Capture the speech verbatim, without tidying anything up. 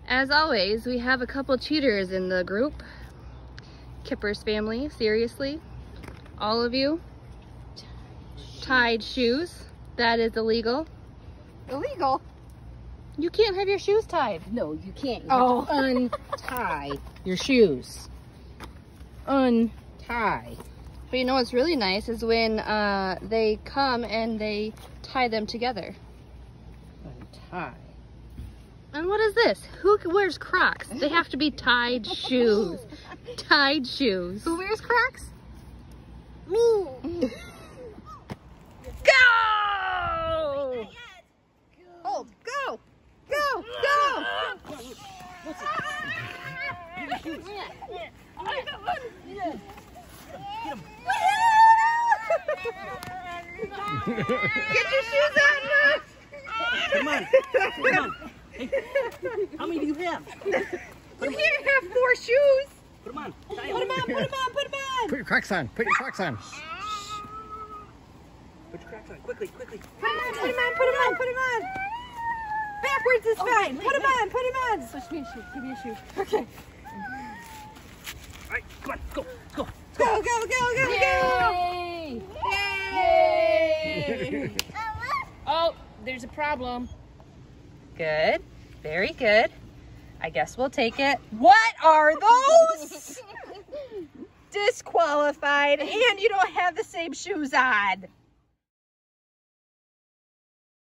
As always, we have a couple cheaters in the group. Kipper's family, seriously. All of you. Tied shoes. That is illegal. Illegal? You can't have your shoes tied. No, you can't. You Oh. have to untie your shoes. Untie. But you know what's really nice is when uh, they come and they tie them together. Untie. And what is this? Who wears Crocs? They have to be tied shoes. Tied shoes. Who wears Crocs? Me. Go! Hold. Go. Go. Go. What's it? Get your shoes. I got one. Get him. Get your shoes on. Come on. Come on. Hey, how many do you have? You can't have four shoes. Put them on. Put them on. Put them on. Put them on. Put your Crocs on. Put your Crocs on. Put your Crocs on. Quickly, quickly. Come on. Put them on. Put them on. Put them on. Backwards is fine. Put them on. Put them on. Switch me a shoe. Give me a shoe. Okay. All right, come on. Go. Go. Go, go, go, go, Yay! go. Yay! Oh, there's a problem. Good. Very good. I guess we'll take it. What are those? Disqualified, and you don't have the same shoes on.